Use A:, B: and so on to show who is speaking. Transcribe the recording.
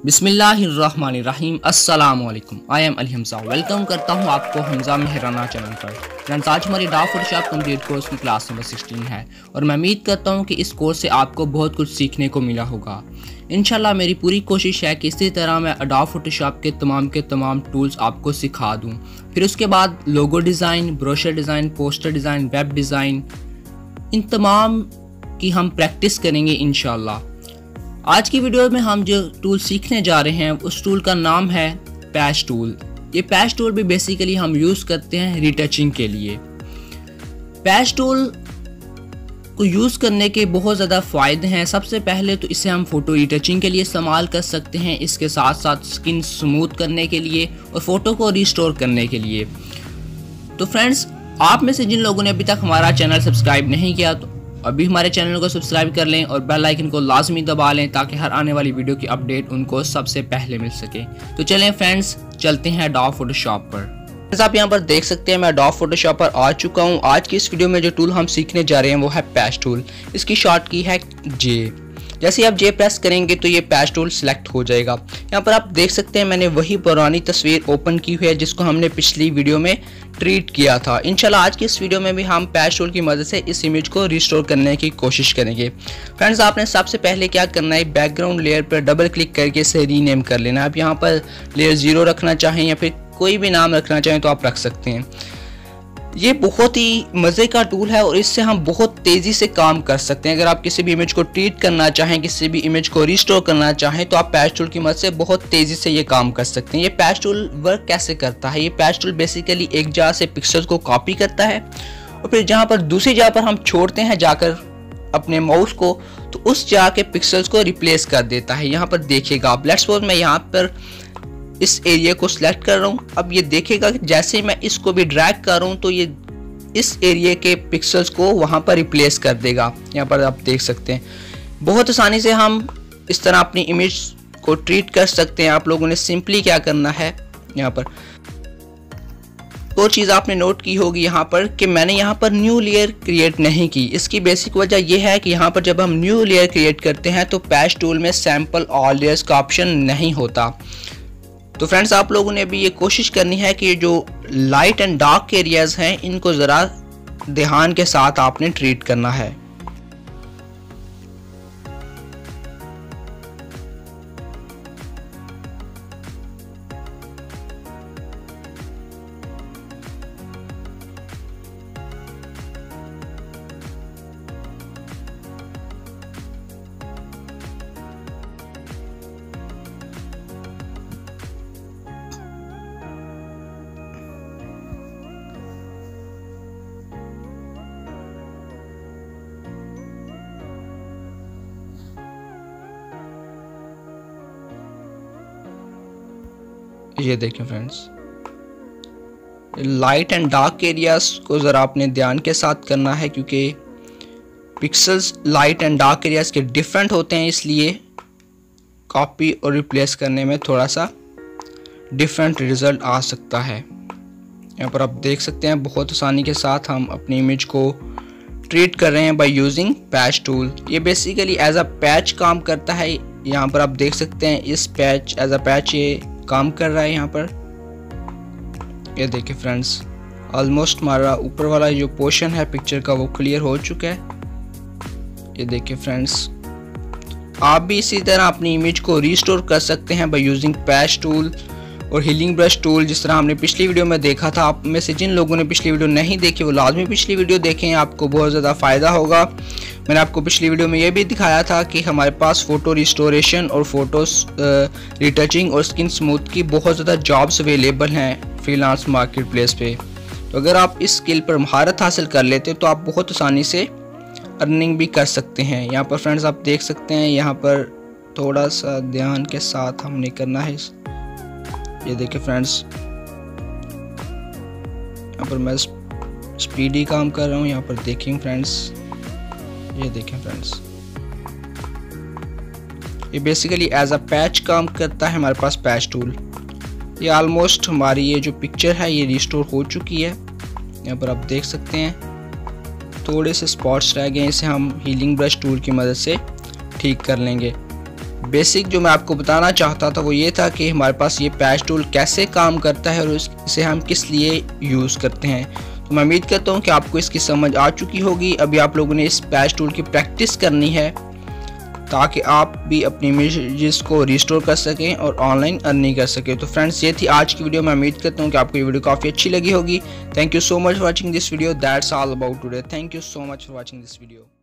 A: बिस्मिल्लाहिर्रहमानिर्रहीम अस्सलामुअलैकुम। I am Hamza, welcome करता हूँ आपको हमजा मेहराना चैनल पर। फ्रेंड्स, आज हमारी अडोबे फोटोशॉप कंप्लीट कोर्स की क्लास नंबर 16 है और मैं उम्मीद करता हूँ कि इस कोर्स से आपको बहुत कुछ सीखने को मिला होगा। इंशाल्लाह मेरी पूरी कोशिश है कि इसी तरह मैं अडोबे फोटोशॉप के तमाम टूल्स आपको सिखा दूँ। फिर उसके बाद logo design, brochure design, poster design, web design, इन तमाम की हम प्रैक्टिस करेंगे इंशाल्लाह। आज की वीडियो में हम जो टूल सीखने जा रहे हैं उस टूल का नाम है पैच टूल। ये पैच टूल भी बेसिकली हम यूज़ करते हैं रिटचिंग के लिए। पैच टूल को यूज़ करने के बहुत ज़्यादा फ़ायदे हैं। सबसे पहले तो इसे हम फ़ोटो रिटचिंग के लिए इस्तेमाल कर सकते हैं, इसके साथ साथ स्किन स्मूथ करने के लिए और फ़ोटो को रिस्टोर करने के लिए। तो फ्रेंड्स, आप में से जिन लोगों ने अभी तक हमारा चैनल सब्सक्राइब नहीं किया तो अभी हमारे चैनल को सब्सक्राइब कर लें और बेल आइकन को लाजमी दबा लें ताकि हर आने वाली वीडियो की अपडेट उनको सबसे पहले मिल सके। तो चलें फ्रेंड्स, चलते हैं अडोबे फोटोशॉप पर। आप यहाँ पर देख सकते हैं मैं अडोबे फोटोशॉप पर आ चुका हूँ। आज की इस वीडियो में जो टूल हम सीखने जा रहे हैं वो है पैच टूल। इसकी शॉर्ट की है जे। जैसे ही आप जे प्रेस करेंगे तो ये पैच टूल सिलेक्ट हो जाएगा। यहाँ पर आप देख सकते हैं मैंने वही पुरानी तस्वीर ओपन की हुई है जिसको हमने पिछली वीडियो में ट्रीट किया था। इंशाल्लाह आज की इस वीडियो में भी हम पैच टूल की मदद से इस इमेज को रिस्टोर करने की कोशिश करेंगे। फ्रेंड्स, आपने सबसे पहले क्या करना है, बैकग्राउंड लेयर पर डबल क्लिक करके इसे रीनेम कर लेना है। आप यहाँ पर लेयर 0 रखना चाहें या फिर कोई भी नाम रखना चाहें तो आप रख सकते हैं। ये बहुत ही मज़े का टूल है और इससे हम बहुत तेज़ी से काम कर सकते हैं। अगर आप किसी भी इमेज को ट्रीट करना चाहें, किसी भी इमेज को रिस्टोर करना चाहें तो आप पैच टूल की मदद से बहुत तेज़ी से ये काम कर सकते हैं। ये पैच टूल वर्क कैसे करता है? ये पैच टूल बेसिकली एक जगह से पिक्सल्स को कॉपी करता है और फिर जहाँ पर दूसरी जगह पर हम छोड़ते हैं जाकर अपने माउस को, तो उस जगह के पिक्सल्स को रिप्लेस कर देता है। यहाँ पर देखिएगा आप, लेट्स सपोज मैं यहाँ पर इस एरिया को सिलेक्ट कर रहा हूँ। अब ये देखेगा कि जैसे मैं इसको भी ड्रैग कर रहा हूँ तो ये इस एरिया के पिक्सल्स को वहाँ पर रिप्लेस कर देगा। यहाँ पर आप देख सकते हैं बहुत आसानी से हम इस तरह अपनी इमेज को ट्रीट कर सकते हैं। आप लोगों ने सिंपली क्या करना है, यहाँ पर वो चीज़ आपने नोट की होगी यहाँ पर कि मैंने यहाँ पर न्यू लेयर क्रिएट नहीं की। इसकी बेसिक वजह यह है कि यहाँ पर जब हम न्यू लेयर क्रिएट करते हैं तो पैच टूल में सैम्पल ऑल लेयर्स का ऑप्शन नहीं होता। तो फ्रेंड्स, आप लोगों ने भी ये कोशिश करनी है कि जो लाइट एंड डार्क एरियाज हैं इनको ज़रा ध्यान के साथ आपने ट्रीट करना है। ये देखें friends, light and dark areas को ज़रा आपने ध्यान के साथ करना है क्योंकि pixels light and dark areas के डिफरेंट होते हैं, इसलिए कॉपी और रिप्लेस करने में थोड़ा सा डिफरेंट रिज़ल्ट आ सकता है। यहाँ पर आप देख सकते हैं बहुत आसानी के साथ हम अपनी इमेज को ट्रीट कर रहे हैं बाय यूजिंग पैच टूल। ये बेसिकली एज अ पैच काम करता है। यहाँ पर आप देख सकते हैं इस पैच एज अ पैच ये काम कर रहा है। यहाँ पर ये देखिए फ्रेंड्स, ऑलमोस्ट हमारा ऊपर वाला जो पोर्शन है पिक्चर का वो क्लियर हो चुका है। ये देखिए फ्रेंड्स, आप भी इसी तरह अपनी इमेज को रिस्टोर कर सकते हैं बाय यूजिंग पैच टूल और हीलिंग ब्रश टूल, जिस तरह हमने पिछली वीडियो में देखा था। आप में से जिन लोगों ने पिछली वीडियो नहीं देखी वो लाजमी पिछली वीडियो देखें, आपको बहुत ज़्यादा फ़ायदा होगा। मैंने आपको पिछली वीडियो में ये भी दिखाया था कि हमारे पास फ़ोटो रिस्टोरेशन और फोटो रिटचिंग और स्किन स्मूथ की बहुत ज़्यादा जॉब्स अवेलेबल हैं फ्रीलांस मार्केट प्लेस पे। तो अगर आप इस स्किल पर महारत हासिल कर लेते हो तो आप बहुत आसानी से अर्निंग भी कर सकते हैं। यहाँ पर फ्रेंड्स आप देख सकते हैं, यहाँ पर थोड़ा सा ध्यान के साथ हमने करना है। ये देखिए फ्रेंड्स, यहाँ पर मैं स्पीडी काम कर रहा हूँ। यहाँ पर देखें फ्रेंड्स, ये देखें फ्रेंड्स, ये बेसिकली एज अ पैच काम करता है हमारे पास पैच टूल। ये ऑलमोस्ट हमारी ये जो पिक्चर है ये रिस्टोर हो चुकी है। यहाँ पर आप देख सकते हैं थोड़े से स्पॉट्स रह गए, इसे हम हीलिंग ब्रश टूल की मदद से ठीक कर लेंगे। बेसिक जो मैं आपको बताना चाहता था वो ये था कि हमारे पास ये पैच टूल कैसे काम करता है और इसे हम किस लिए यूज़ करते हैं। तो मैं उम्मीद करता हूँ कि आपको इसकी समझ आ चुकी होगी। अभी आप लोगों ने इस पैच टूल की प्रैक्टिस करनी है ताकि आप भी अपनी इमेजेस को रिस्टोर कर सकें और ऑनलाइन अर्निंग कर सकें। तो फ्रेंड्स, ये थी आज की वीडियो। मैं उम्मीद करता हूँ कि आपको ये वीडियो काफ़ी अच्छी लगी होगी। Thank you so much for watching this video. That's all about today. Thank you so much for watching this video.